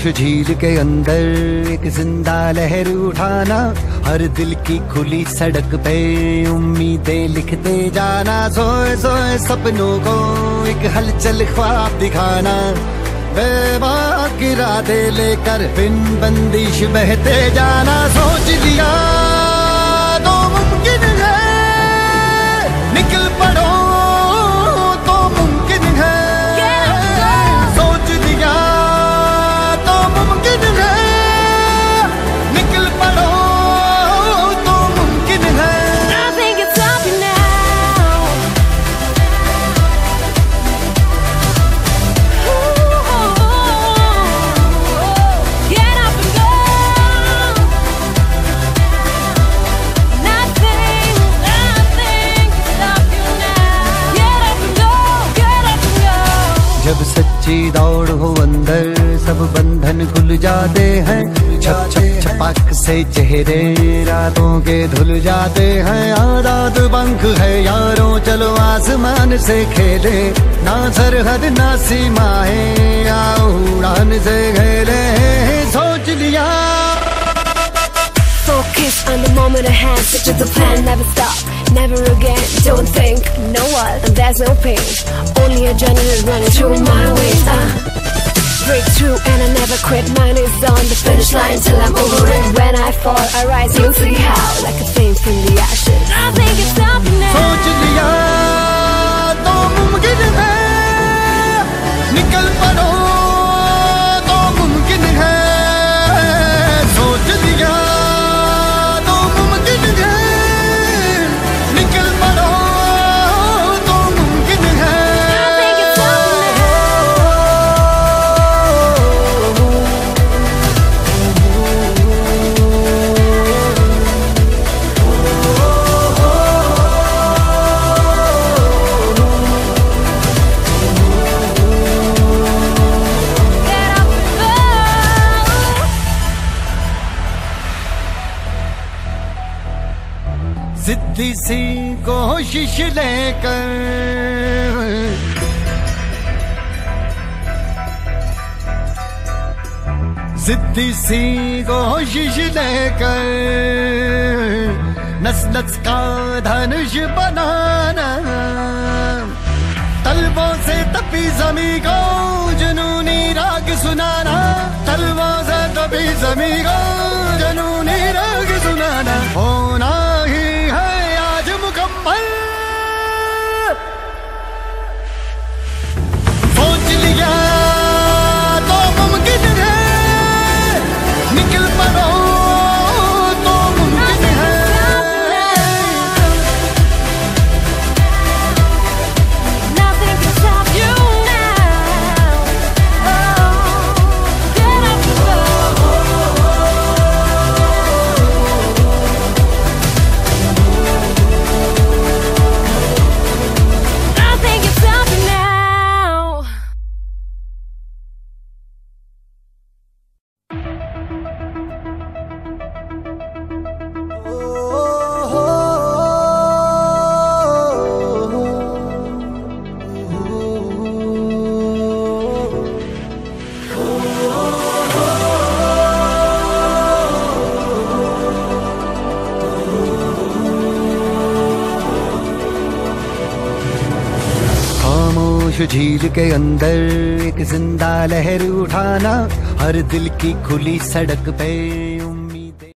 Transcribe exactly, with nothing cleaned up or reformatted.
झील के अंदर एक जिंदा लहर उठाना, हर दिल की खुली सड़क पे उम्मीदें लिखते जाना, सोए सोए सपनों को एक हलचल ख्वाब दिखाना, बेबाक इरादे लेकर बिन बंदिश बहते जाना। सोच लिया तो मुमकिन है, निकल पड़ो तो मुमकिन है, सोच लिया तो मुमकिन है, निकल पड़ो तो मुमकिन है। Nothing can stop you now. Get up and go. Nothing, nothing can stop you now. Get up and go, get up and go. जब सच्ची दौड़ हो अंदर सब बंधन खुल जाते हैं, छप छप छपाक से चेहरे रातों के धुल जाते हैं। आजाद पंख है यारों चलो आसमान से खेले, ना सरहद ना सीमाएं आओ उड़ान से खेले। सोच लिया Focus on the moment at hand, stick to the plan, never stop, never again. Don't think, no what, and there's no pain. Only adrenaline running through my veins. Uh. Breakthrough and I never quit. Mine is on the finish line till I'm over it. When I fall, I rise. You'll see how, like a flame from the ashes. Nothing can stop me now. सोच लिया तो मुमकिन है, निकल पड़ो तो मुमकिन है, सोच लिया तो मुमकिन है, निकल पड़ो तो मुमकिन है। Nothing can stop me now. Get up and go. सिद्धि सी कोशिश लेकर सिद्धि सी कोशिश लेकर नस नस का धनुष बनाना, तलवों से तपी जमी को जुनूनी राग सुनाना, तलवों से तपी जमी को जुनूनी राग सुनाना। होना ही है आज मुकम्मल, सोच लिया तो मुमकिन है, निकल पड़ो तो मुमकिन है। Nothing can stop you now. Oh, get up and go. Nothing can stop you now. खामोश झील के अंदर एक जिंदा लहर उठाना, हर दिल की खुली सड़क पे